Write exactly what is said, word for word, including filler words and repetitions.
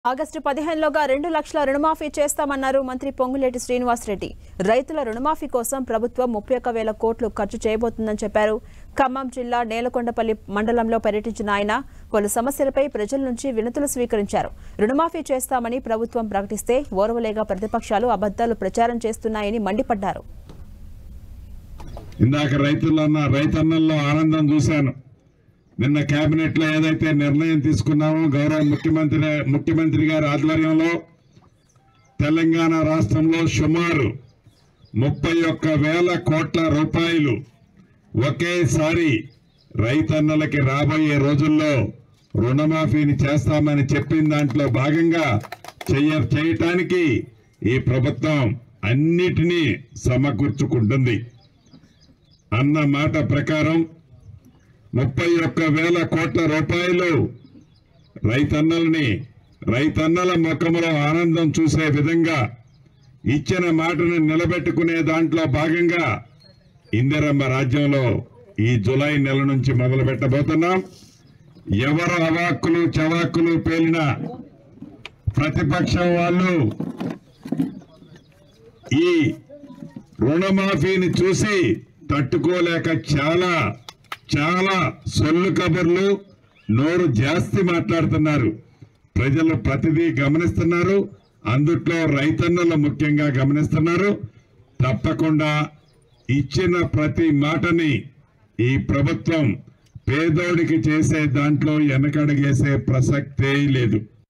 August పదిహేనులోగా రెండు లక్షల రుణమాఫీ చేస్తామన్నారు మంత్రి పొంగులేటి శ్రీనివాసరెడ్డి. రైతుల రుణమాఫీ కోసం ప్రభుత్వం ముప్పై ఒక్క వేల కోట్లు ఖర్చు చేయబోతుందని చెప్పారు. ఖమ్మం జిల్లా నేలకొండపల్లి మండలంలో పర్యటించిన ఆయన పలు సమస్యలపై ప్రజల నుంచి వినతులు స్వీకరించారు. రుణమాఫీ చేస్తామని ప్రభుత్వం ప్రకటిస్తే ఓర్వలేగా ప్రతిపక్షాలు అబద్ధాలు ప్రచారం చేస్తున్నాయని మండిపడ్డారు. ఇందాక రైతులన్న రైతన్నల్లో ఆనందం చూశాను. నిన్న కేబినెట్ లో ఏదైతే నిర్ణయం తీసుకున్నామో గౌరవ ముఖ్యమంత్రి ముఖ్యమంత్రి గారి ఆధ్వర్యంలో తెలంగాణ రాష్ట్రంలో సుమారు ముప్పై ఒక్క వేల కోట్ల రూపాయలు ఒకేసారి రైతన్నలకి రాబోయే రోజుల్లో రుణమాఫీని చేస్తామని చెప్పిన దాంట్లో భాగంగా చేయ చేయటానికి ఈ ప్రభుత్వం అన్నిటినీ సమకూర్చుకుంటుంది అన్న మాట ప్రకారం ముప్పై ఒక్క వేల కోట్ల రూపాయలు రైతన్నల్ని రైతన్నల ముఖంలో ఆనందం చూసే విధంగా ఇచ్చిన మాటను నిలబెట్టుకునే దాంట్లో భాగంగా ఇందిరమ్మ రాజ్యంలో ఈ జులై నెల నుంచి మొదలు పెట్టబోతున్నాం. ఎవరు అవాక్కులు చవాక్కులు పేలిన ప్రతిపక్షం వాళ్ళు ఈ రుణమాఫీని చూసి తట్టుకోలేక చాలా చాలా సొల్లు కబుర్లు నోరు జాస్తి మాట్లాడుతున్నారు. ప్రజలు ప్రతిదీ గమనిస్తున్నారు. అందుట్లో రైతన్నలు ముఖ్యంగా గమనిస్తున్నారు. తప్పకుండా ఇచ్చిన ప్రతి మాటని ఈ ప్రభుత్వం పేదోడికి చేసే దాంట్లో వెనకడుగేసే ప్రసక్తే లేదు.